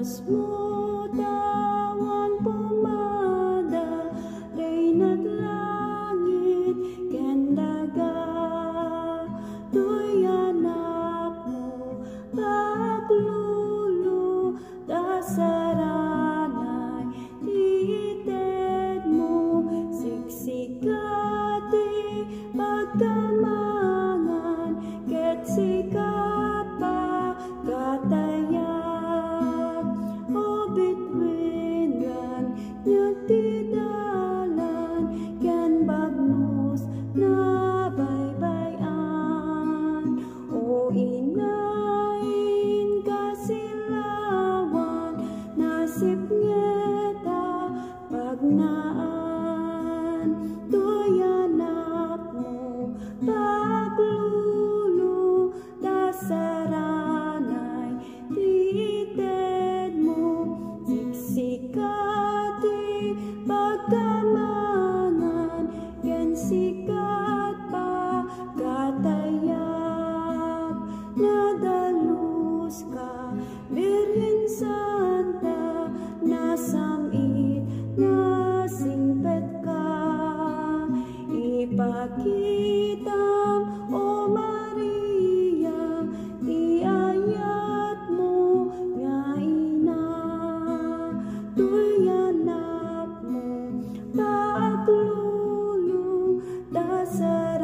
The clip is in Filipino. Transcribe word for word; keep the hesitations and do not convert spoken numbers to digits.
Landas mo tawan pumada, reyna't langit ken daga. Tuy anak mo paglulu dasaranay, tiited mo siksikati pagkamangan, ket sikat pa kataya. Nyagtidalan ken bagnos na baybayan, o inain kasilawan nasip ngeta pagnaan. Tuy anak mo paglulu dasaranay, tiited mo siksikati pagkamangan, ken sikat pa katayak. Nadalus ka, Birhen Santa, nasamit nasingpet ka. Ipakitam, O Maria, ti ayat mo nga ina. Tuy anak mo paglulu dasar